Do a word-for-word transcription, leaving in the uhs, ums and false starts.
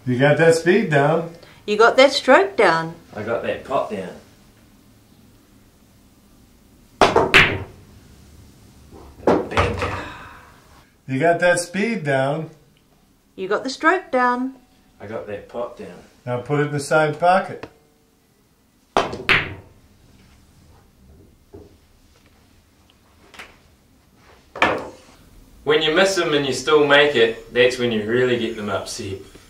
You got that speed down. You got that stroke down. I got that pot down. Bang. You got that speed down. You got the stroke down. I got that pot down. Now put it in the side pocket. When you miss them and you still make it, that's when you really get them upset.